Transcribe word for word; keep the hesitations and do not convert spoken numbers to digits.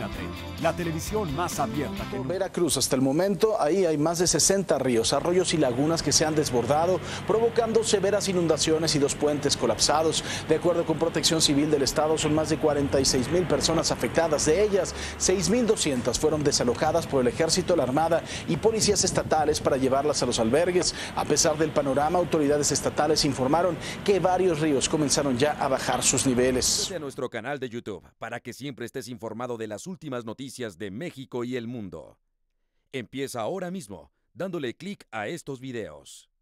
Imagínate, la televisión más abierta que nunca. Veracruz, hasta el momento, ahí hay más de sesenta ríos, arroyos y lagunas que se han desbordado, provocando severas inundaciones y dos puentes colapsados. De acuerdo con Protección Civil del Estado, son más de cuarenta y seis mil personas afectadas. De ellas, seis mil doscientas fueron desalojadas por el Ejército, la Armada y policías estatales para llevarlas a los albergues. A pesar del panorama, autoridades estatales informaron que varios ríos comenzaron ya a bajar sus niveles. Suscríbete a nuestro canal de YouTube para que siempre estés informado de las últimas noticias de México y el mundo. Empieza ahora mismo dándole clic a estos videos.